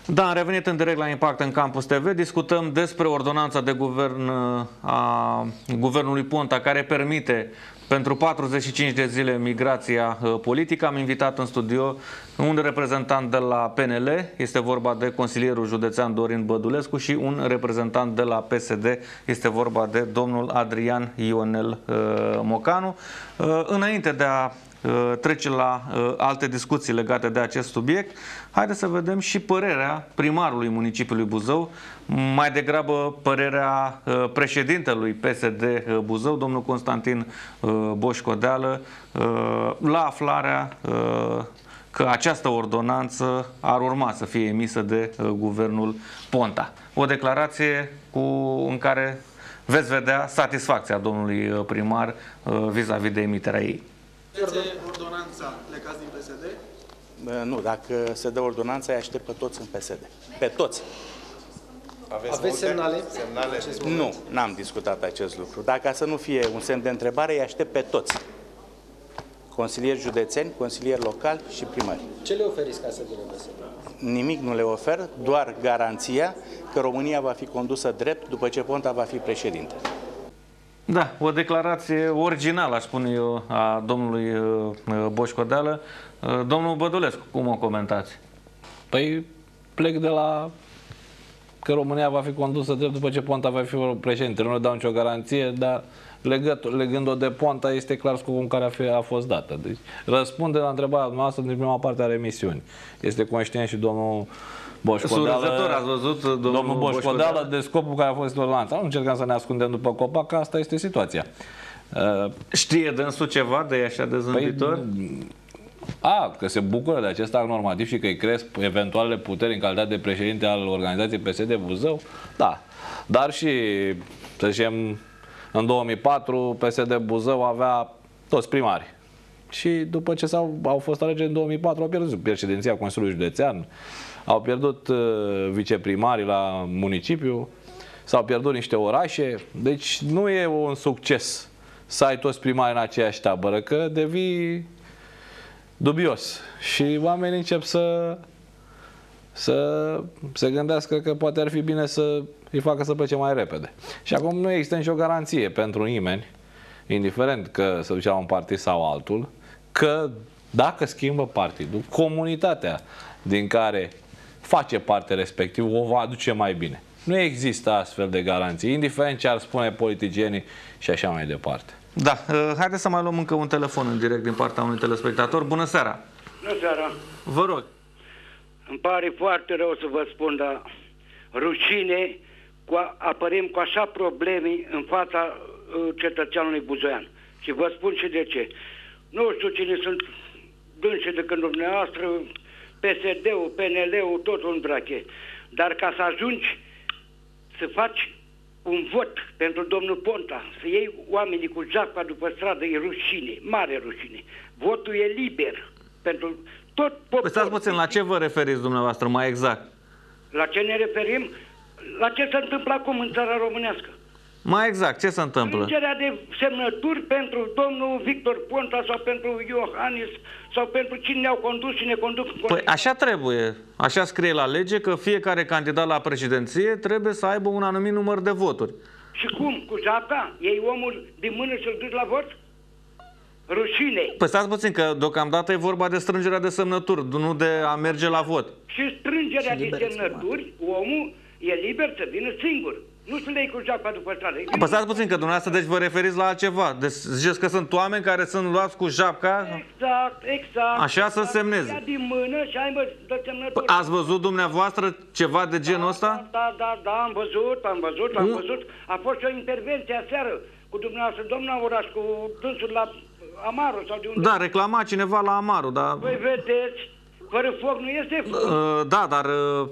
Da, am revenit în direct la Impact în Campus TV. Discutăm despre ordonanța de guvern a guvernului Ponta care permite pentru 45 de zile migrația politică. Am invitat în studio un reprezentant de la PNL, este vorba de consilierul județean Dorin Bădulescu, și un reprezentant de la PSD, este vorba de domnul Adrian Ionel Mocanu. Înainte de a trece la alte discuții legate de acest subiect, haideți să vedem și părerea primarului municipiului Buzău, mai degrabă părerea președintelui PSD Buzău, domnul Constantin Boșcodeală, la aflarea că această ordonanță ar urma să fie emisă de guvernul Ponta. O declarație în care veți vedea satisfacția domnului primar vis-a-vis de emiterea ei. Ordonanța, plecați din PSD? Nu, dacă se dă ordonanța, îi aștept pe toți în PSD. Pe toți. Aveți semnale? Nu, n-am discutat acest lucru. Dacă să nu fie un semn de întrebare, îi aștept pe toți. Consilieri județeni, consilieri locali și primari. Ce le oferiți ca să vină PSD? Nimic nu le ofer, doar garanția că România va fi condusă drept după ce Ponta va fi președinte. Da, o declarație originală, aș spune eu, a domnului Boșcodeală. Domnul Bădulescu, cum o comentați? Păi plec de la că România va fi condusă drept după ce Ponta va fi președinte. Nu le dau nicio garanție, dar legând-o de Ponta, este clar scopul în care a fost dată. Deci, răspunde la întrebarea noastră din prima parte a remisiunii. Este conștient și domnul Boșcodeală, ați văzut, domnul Boșcodeală, de scopul care a fost ordonanța. Nu încercăm să ne ascundem după copac, că asta este situația. Știe dânsul ceva de așa de zâmbitor? Că se bucură de acest act normativ și că îi cresc eventualele puteri în calitate de președinte al organizației PSD Buzău, da. Dar și, să zicem, în 2004 PSD Buzău avea toți primari. Și după ce au fost alegeri în 2004, au pierdut președinția Consiliului Județean, au pierdut viceprimarii la municipiu, s-au pierdut niște orașe. Deci nu e un succes să ai toți primarii în aceeași tabără, că devii dubios. Și oamenii încep să se gândească că poate ar fi bine să îi facă să plece mai repede. Și acum nu există nicio garanție pentru nimeni, indiferent că se duce la un partid sau altul, că dacă schimbă partidul, comunitatea din care face parte respectiv o va aduce mai bine. Nu există astfel de garanții, indiferent ce ar spune politicienii și așa mai departe. Da, haideți să mai luăm încă un telefon în direct din partea unui telespectator. Bună seara! Bună seara! Vă rog! Îmi pare foarte rău să vă spun, dar rușine apărem cu așa probleme în fața cetățeanului buzoian. Și vă spun și de ce. Nu știu cine sunt dânsi de când dumneavoastră, PSD-ul, PNL-ul, totul în brache. Dar ca să ajungi să faci un vot pentru domnul Ponta, să iei oamenii cu jacpa după stradă, e rușine, mare rușine. Votul e liber pentru tot poporul. Păi stați puțin, la ce vă referiți dumneavoastră mai exact? La ce ne referim? La ce se întâmplă acum în țara românească. Mai exact, ce se întâmplă? Strângerea de semnături pentru domnul Victor Ponta sau pentru Iohannis sau pentru cine ne-au condus și ne conduc. Păi așa trebuie. Așa scrie la lege că fiecare candidat la președinție trebuie să aibă un anumit număr de voturi. Și cum? Cu japca? Iei omul din mână și-l duci la vot? Rușine. Păi stați puțin, că deocamdată e vorba de strângerea de semnături, nu de a merge la vot. Și strângerea de semnături, omul e liber să vină singur. Nu să le iei cu japca după stradă. Păi stați puțin, că dumneavoastră deci vă referiți la altceva. Deci ziceți că sunt oameni care sunt luați cu japca. Exact. Așa să semneze. Ia din mână și ai de semnături. Ați văzut dumneavoastră ceva de genul ăsta? Da, am văzut. A fost o intervenție aseară cu dumneavoastră, domnul Oraș, cu dânsul la Amaru sau de unde. Da, reclama cineva la Amaru, dar... Păi vedeți, fără foc nu este foc. Da, dar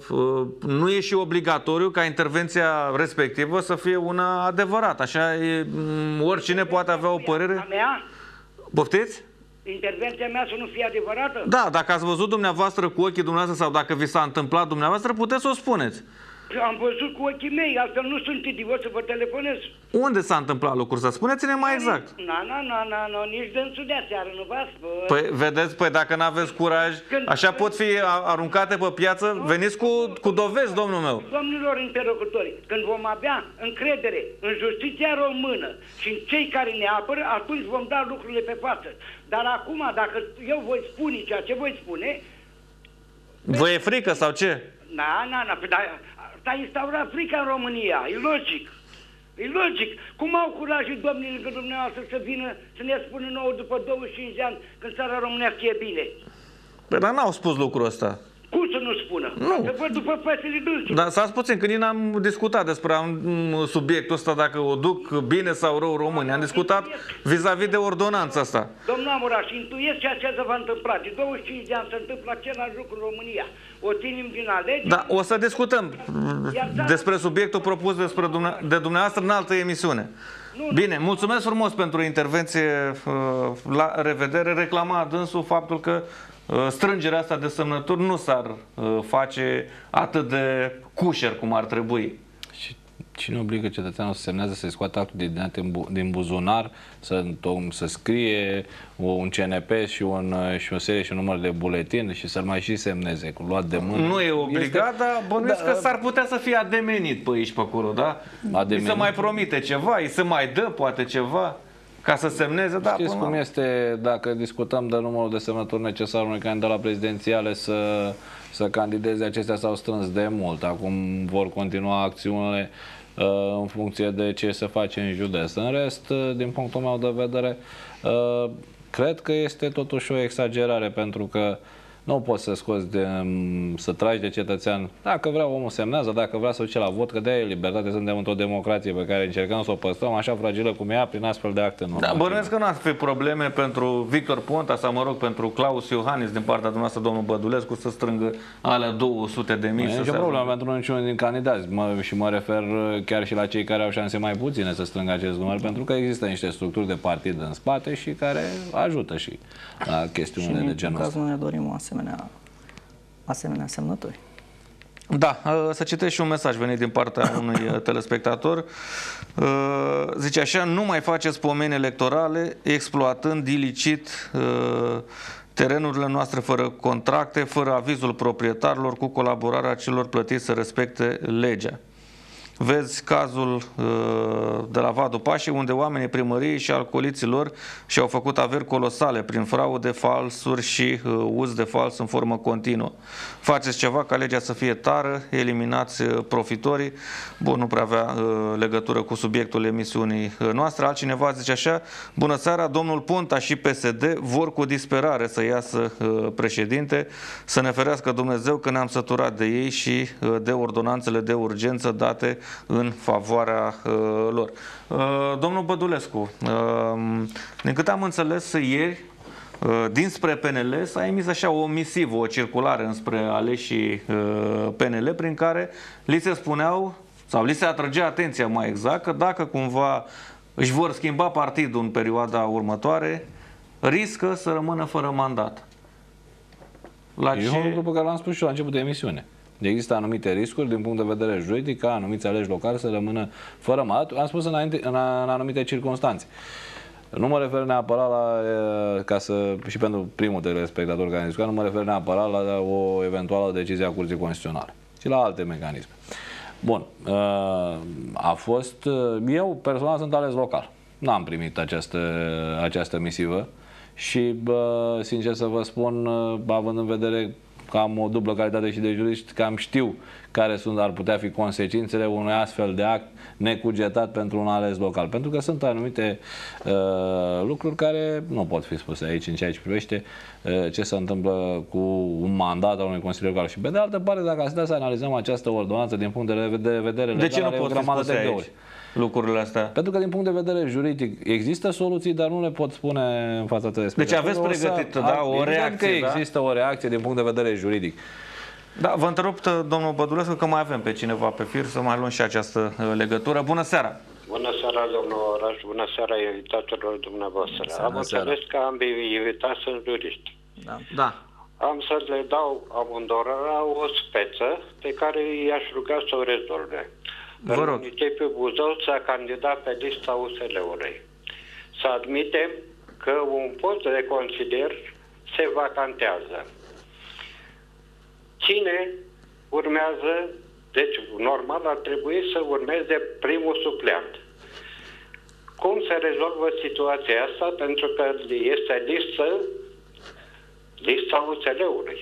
nu e și obligatoriu ca intervenția respectivă să fie una adevărată. Așa e, oricine poate avea o părere. A mea? Poftiți? Intervenția mea să nu fie adevărată? Da, dacă ați văzut dumneavoastră cu ochii dumneavoastră sau dacă vi s-a întâmplat dumneavoastră, puteți să o spuneți. Am văzut cu ochii mei, altfel nu sunt idiot să vă telefonez. Unde s-a întâmplat lucrul ăsta? Spuneți-ne mai exact. Nici dânsul de aseară, nu v-a spus. Păi, vedeți, dacă n-aveți curaj, așa pot fi aruncate pe piață, veniți cu dovezi, domnul meu. Domnilor interlocutori, când vom avea încredere în justiția română și în cei care ne apără, atunci vom da lucrurile pe față. Dar acum, dacă eu voi spune ceea ce voi spune... Vă e frică sau ce? S-a instaurat frica în România, e logic. E logic. Cum au curajul domnii lângă dumneavoastră să vină să ne spună nouă după 25 de ani când țara românească e bine? Păi, dar n-au spus lucrul ăsta. Cum să nu spună? Nu. Să văd după fețele dânsului. Dar stați puțin, că nici n-am discutat despre subiectul ăsta, dacă o duc bine sau rău românii. Am discutat vis-a-vis de ordonanța asta. Domnul Amoraș, intuiesc ceea ce se va întâmpla. De 25 de ani se întâmplă același lucru în România. O ținem din alegeri. Da, o să discutăm despre subiectul propus de dumneavoastră în altă emisiune. Bine, mulțumesc frumos pentru intervenție. La revedere. Reclama dânsul faptul că strângerea asta de semnături nu s-ar face atât de cușer cum ar trebui. Și cine obligă cetățeanul să semnează, să-i scoată actul de identitate din buzunar, să scrie un CNP și o serie și un număr de buletin și să-l mai și semneze, cu luat de mână? Nu e obligat, dar bănuiesc că s-ar putea să fie ademenit pe aici, pe acolo, da? Îi se mai promite ceva, îi se mai dă poate ceva ca să semneze, da. Știți cum este dacă discutăm de numărul de semnături necesar unui candidat la prezidențiale să candideze, acestea s-au strâns de mult. Acum vor continua acțiunile în funcție de ce se face în județ. În rest, din punctul meu de vedere, cred că este totuși o exagerare, pentru că nu poți să scoți să tragi de cetățean. Dacă vrea, omul semnează, dacă vrea să duce la vot, că de-aia e libertate, suntem într-o democrație pe care încercăm să o păstrăm așa fragilă cum ea, prin astfel de acte normative. Da, bănuiesc că nu ar fi probleme pentru Victor Ponta sau, mă rog, pentru Claus Iohannis din partea dumneavoastră, domnul Bădulescu, să strângă alea 200.000. Nu e nicio problemă pentru niciunul din candidați. Și mă refer chiar și la cei care au șanse mai puține să strângă acest număr, pentru că există niște structuri de partid în spate și care ajută și la chestiunile de genul ăsta. Și în ne dorim asemenea semnături. Da, să citesc și un mesaj venit din partea unui telespectator. Zice așa: nu mai faceți pomeni electorale exploatând ilicit terenurile noastre fără contracte, fără avizul proprietarilor, cu colaborarea celor plătiți să respecte legea. Vezi cazul de la Vadu Pașii, unde oamenii primăriei și alcooliților și-au făcut averi colosale prin fraude, falsuri și uz de fals în formă continuă. Faceți ceva ca legea să fie tară, eliminați profitorii. Bun, nu prea avea legătură cu subiectul emisiunii noastre. Altcineva zice așa: bună seara, domnul Ponta și PSD vor cu disperare să iasă președinte, să ne ferească Dumnezeu că ne-am săturat de ei și de ordonanțele de urgență date în favoarea lor. Domnul Bădulescu, din câte am înțeles ieri, dinspre PNL s-a emis așa o misivă, o circulare înspre aleșii PNL, prin care li se spuneau, sau li se atrăgea atenția mai exact, că dacă cumva își vor schimba partidul în perioada următoare, riscă să rămână fără mandat. E un lucru pe care l-am spus și la început de emisiune. Există anumite riscuri din punct de vedere juridic ca anumiți aleși locali să rămână fără mandat. Am spus în anumite circunstanțe. Nu mă refer neapărat și pentru primul telespectator care a discutat, nu mă refer neapărat la o eventuală decizie a Curții Constituționale, ci la alte mecanisme. Bun. Eu personal sunt ales local. N-am primit această misivă și, sincer să vă spun, având în vedere că am o dublă calitate și de jurist, cam știu care ar putea fi consecințele unui astfel de act necugetat pentru un ales local. Pentru că sunt anumite lucruri care nu pot fi spuse aici în ceea ce privește ce se întâmplă cu un mandat al unui consilier local. Și pe de altă parte, dacă ați să analizăm această ordonanță din punct de vedere legal, de ce nu pot fi spuse aici lucrurile astea? Pentru că din punct de vedere juridic există soluții, dar nu le pot spune în fața telespectatorilor. Deci aveți pregătit o reacție, că există o reacție din punct de vedere juridic. Da, vă întrerup, domnul Bădulescu, că mai avem pe cineva pe fir, să mai luăm și această legătură. Bună seara! Bună seara, domnul Oraș, bună seara invitatorilor dumneavoastră. Am înțeles că ambii invitați sunt juriști. Da. am să le dau amândurora o speță pe care i-aș ruga să o rezolve. Vă rog. În municipiul Buzău s-a candidat pe lista USL-ului. Să admitem că un post de consilier se vacantează. Cine urmează? Deci, normal, ar trebui să urmeze primul supleant. Cum se rezolvă situația asta? Pentru că este lista USL-ului.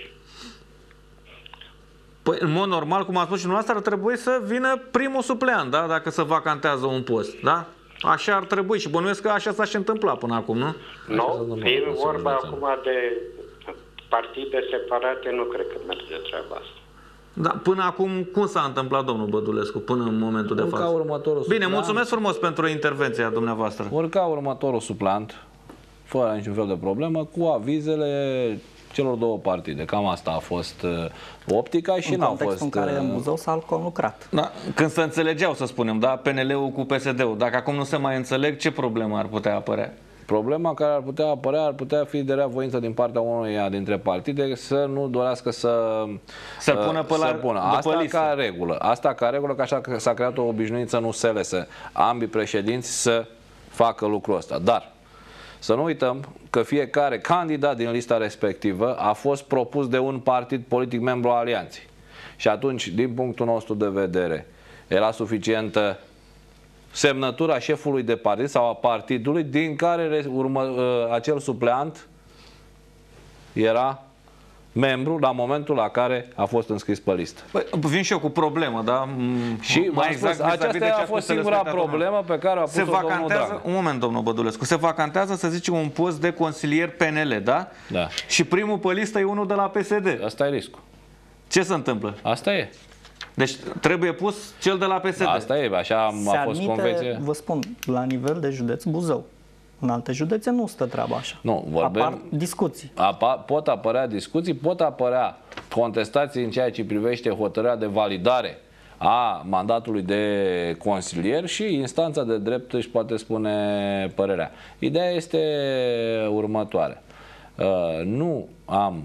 Păi, în mod normal, cum a spus și dumneavoastră, ar trebui să vină primul supleant, da? Dacă se vacantează un post, da? Așa ar trebui și bănuiesc că așa s-a și întâmplat până acum, nu? Nu, fiind vorba acum de partide separate, nu cred că merge treaba asta. Da, până acum, cum s-a întâmplat, domnul Bădulescu, până în momentul de față? Bine, mulțumesc frumos pentru intervenția dumneavoastră. Urca următorul suplant, fără niciun fel de problemă, cu avizele celor două partide. Cam asta a fost optica și n-au fost... În contextul în care în Buzău s-a conlucrat. Da, când se înțelegeau, să spunem, da, PNL-ul cu PSD-ul. Dacă acum nu se mai înțeleg, ce problemă ar putea apărea? Problema care ar putea apărea ar putea fi de reavoință din partea unuia dintre partide să nu dorească să-l pună pe la pună. Asta ca regulă, că așa s-a creat o obișnuință în USL, să ambii președinți să facă lucrul ăsta. Dar să nu uităm că fiecare candidat din lista respectivă a fost propus de un partid politic membru al alianței. Și atunci, din punctul nostru de vedere, era suficientă semnătura șefului de partid sau a partidului din care acel supleant era membru la momentul la care a fost înscris pe listă. Păi, vin și eu cu problemă, da? Și mai exact, aceasta a fost singura problemă pe care a pus-o domnul Dragnea. Un moment, domnul Bădulescu. Se vacantează, să zicem, un post de consilier PNL, da? Da. Și primul pe listă e unul de la PSD. Asta e riscul. Ce se întâmplă? Asta e. Deci trebuie pus cel de la PSD. Asta e, așa a fost convenție. Vă spun, la nivel de județ Buzău. În alte județe nu stă treaba așa. Nu, vorbim, apar discuții. Pot apărea discuții, pot apărea contestații în ceea ce privește hotărârea de validare a mandatului de consilier și instanța de drept își poate spune părerea. Ideea este următoare. Nu am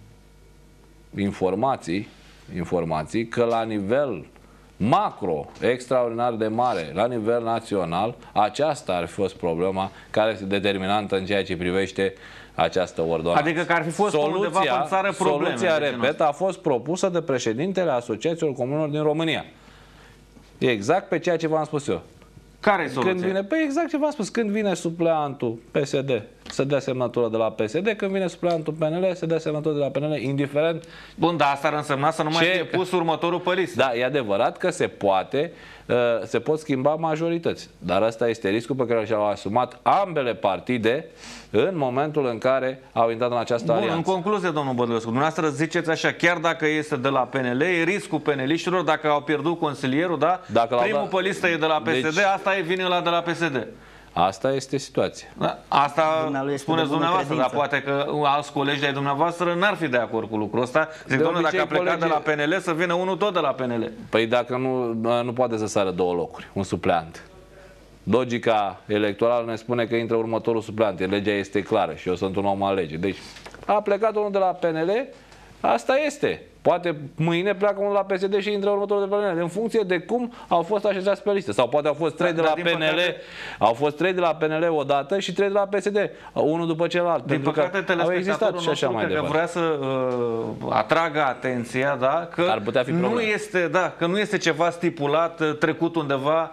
informații că la nivel macro, extraordinar de mare, la nivel național, aceasta ar fi fost problema care este determinantă în ceea ce privește această ordonanță. Adică că ar fi fost undeva în țară probleme. Soluția, repet, a fost propusă de președintele Asociațiilor Comunelor din România. Exact pe ceea ce v-am spus eu. Care e soluția? Păi exact ce v-am spus. Când vine supleantul PSD, să dea semnătură de la PSD, când vine supleantul PNL, să dea semnătură de la PNL, indiferent. Bun, dar asta ar însemna să nu mai fie pus următorul pe listă. Da, e adevărat că se pot schimba majorități. Dar ăsta este riscul pe care și-au asumat ambele partide în momentul în care au intrat în această alianță. În concluzie, domnul Bădulescu, dumneavoastră ziceți așa, chiar dacă este de la PNL, e riscul peneliștilor dacă au pierdut consilierul, da? Primul pe listă e de la PSD, deci, asta e vine la de la PSD. Asta este situația. Da, asta spuneți dumneavoastră, dar poate că alți colegi de-ai dumneavoastră n-ar fi de acord cu lucrul ăsta. Zic, domnule, dacă a plecat de la PNL, să vină unul tot de la PNL. Păi dacă nu poate să sară două locuri, un supleant. Logica electorală ne spune că intră următorul supleant. Legea este clară și eu sunt un om al legii. Deci a plecat unul de la PNL, asta este. Poate mâine pleacă unul la PSD și intră următorul de la PNL, în funcție de cum au fost așezați pe listă. Sau poate au fost trei de la PNL, au fost 3 de la PNL odată și 3 de la PSD, unul după celălalt. Din păcate, telespectatorul nostru cred că vrea să atragă atenția, da, că ar putea fi nu este, că nu este ceva stipulat, trecut undeva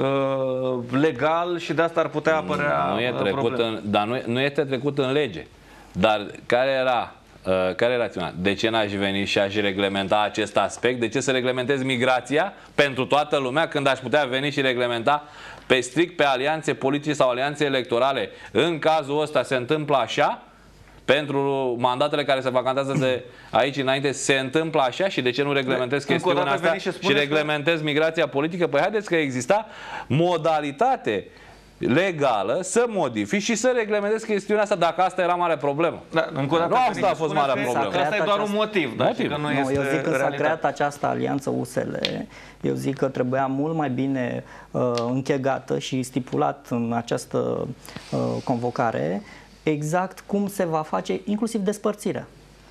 legal și de asta ar putea apărea dar nu este trecut în lege. Dar care e rațiunea? De ce n-aș veni și aș reglementa acest aspect? De ce să reglementez migrația pentru toată lumea când aș putea veni și reglementa strict pe alianțe politice sau alianțe electorale? În cazul ăsta se întâmplă așa, pentru mandatele care se vacantează de aici înainte se întâmplă așa și de ce nu reglementez chestiunea asta și reglementez migrația politică? Păi haideți că exista modalitate legală să modifici și să reglementezi chestiunea asta dacă asta era mare problemă. Da, încă o dată, nu asta a fost marea problemă. Asta e doar un motiv. Eu zic că s-a creat această alianță USL. Eu zic că trebuia mult mai bine închegată și stipulat în această convocare exact cum se va face inclusiv despărțirea.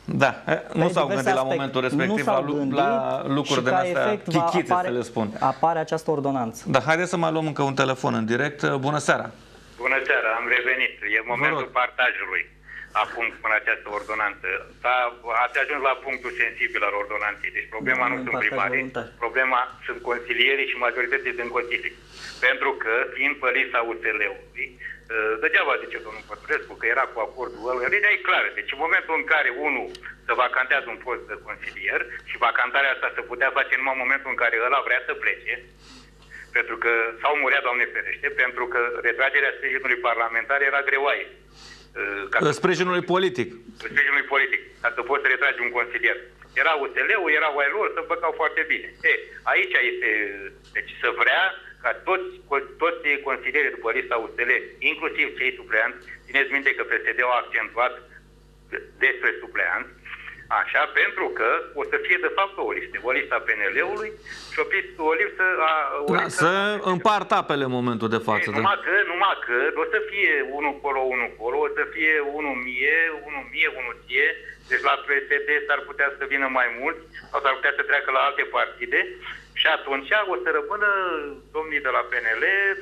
Da, nu s-au gândit la momentul respectiv la lucruri de astea chichițe, să le spun. Apare această ordonanță. Da, haideți să mai luăm încă un telefon în direct. Bună seara! Bună seara, am revenit. E momentul partajului acum în această ordonanță. Ați ajuns la punctul sensibil al ordonanței. Deci problema nu sunt primarii, problema sunt consilierii și majorității din Consiliu. Pentru că, fiind pe lista USL-ului, degeaba zice domnul Păturescu că era cu acordul ăla. Legea e clară. Deci în momentul în care unul se vacantează un post de consilier și vacantarea asta se putea face numai în momentul în care ăla vrea să plece, pentru că sau murea, Doamne ferește, pentru că retragerea sprijinului parlamentar era greoaie. Sprijinului politic. Sprijinului politic, ca să poți să retragi un consilier. Era USL-ul, era OAL-ul, se împăcau foarte bine. Aici este, deci să vrea ca toți consilierii după lista USL, inclusiv cei supleanți, țineți minte că PSD-ul a accentuat despre supleanți, așa, pentru că o să fie de fapt o listă a PNL-ului și o listă a... Să împartă apele în momentul de față. Numai că o să fie unul colo, unul colo, o să fie unul mie, unul ție, deci la PSD s-ar putea să vină mai mulți sau s-ar putea să treacă la alte partide și atunci o să rămână domnii de la PNL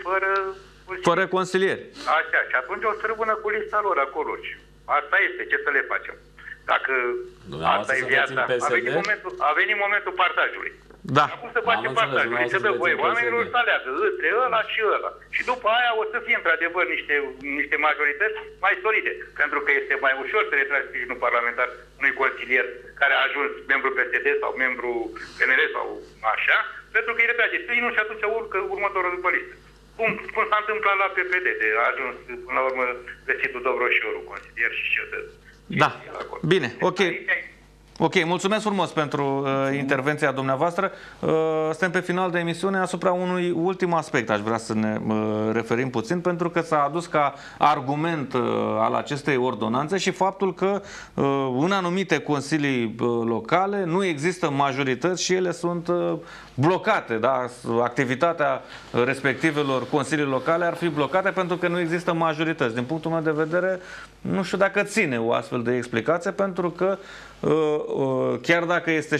fără consilieri. Așa, și atunci o să rămână cu lista lor acolo. Asta este, ce să le facem? Dacă asta e viața, a venit momentul partajului. Da. Acum să facem partajul. Și să dă voie oamenilor să aleagă între ăla și ăla. Și după aia o să fie într-adevăr niște majorități mai solide. Pentru că este mai ușor să retragi sprijinul parlamentar unui consilier care a ajuns membru PSD sau membru PNL sau așa, pentru că îi retrage sprijinul și atunci urcă următorul după listă. Cum s-a întâmplat la PPD, de a ajuns până la urmă găsitul Dobroșiorul, consilier și știu de... Da, bine, ok. Ok, mulțumesc frumos pentru intervenția dumneavoastră. Suntem pe final de emisiune. Asupra unui ultim aspect aș vrea să ne referim puțin, pentru că s-a adus ca argument al acestei ordonanțe și faptul că în anumite consilii locale nu există majorități și ele sunt blocate. Da? Activitatea respectivelor consilii locale ar fi blocate pentru că nu există majorități. Din punctul meu de vedere, nu știu dacă ține o astfel de explicație, pentru că chiar dacă este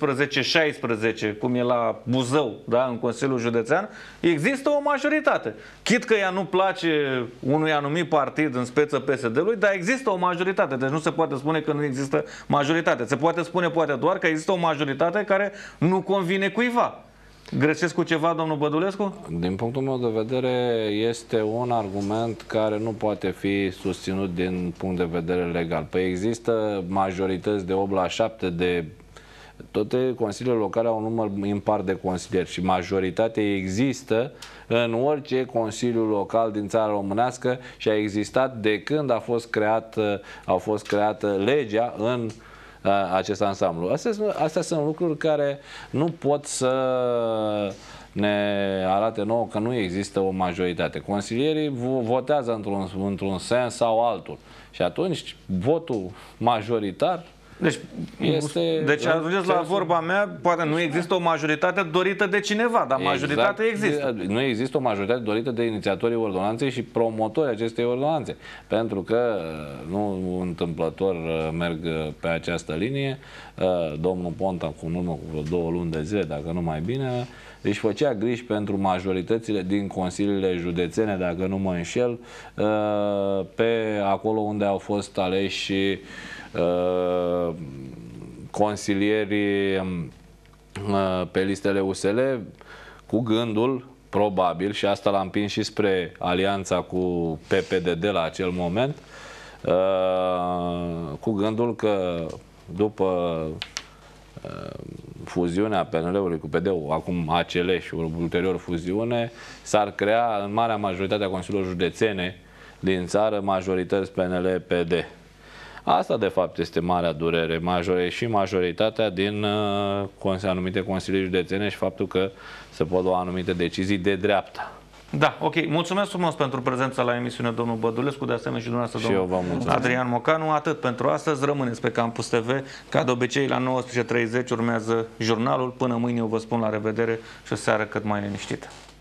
17-16, cum e la Buzău, da, în Consiliul Județean, există o majoritate. Chit că ea nu place unui anumit partid, în speță PSD-ului, dar există o majoritate. Deci nu se poate spune că nu există majoritate. Se poate spune poate doar că există o majoritate care nu convine cuiva. Greșesc cu ceva, domnul Bădulescu? Din punctul meu de vedere, este un argument care nu poate fi susținut din punct de vedere legal. Păi există majorități de 8-7 de... Toate consiliile locale au un număr impar de consilieri și majoritatea există în orice consiliu local din țara românească și a existat de când a fost creată legea în acest ansamblu. Astea sunt lucruri care nu pot să ne arate nouă că nu există o majoritate. Consilierii votează într-un sens sau altul. Și atunci votul majoritar Deci ajungeți la vorba mea, poate nu există o majoritate dorită de cineva, dar majoritatea există. Nu există o majoritate dorită de inițiatorii ordonanței și promotorii acestei ordonanțe. Pentru că, nu întâmplător merg pe această linie, domnul Ponta, în urmă cu vreo 2 luni de zile, dacă nu mai bine, își făcea griji pentru majoritățile din consiliile județene, dacă nu mă înșel, pe acolo unde au fost aleși consilierii pe listele USL, cu gândul, probabil, și asta l-a împins și spre alianța cu PPD la acel moment, cu gândul că după fuziunea PNL-ului cu PD-ul, acum ACL și ulterior fuziune, s-ar crea în marea majoritate a consiliilor județene din țară majorități PNL-PD. Asta, de fapt, este marea durere și majoritatea din anumite consilii județene și faptul că se pot lua anumite decizii de dreapta. Da, ok. Mulțumesc frumos pentru prezența la emisiune, domnul Bădulescu, de asemenea și dumneavoastră, domnul Adrian Mocanu. Atât pentru astăzi. Rămâneți pe Campus TV. Ca de obicei, la 19:30 urmează jurnalul. Până mâine eu vă spun la revedere și o seară cât mai liniștită.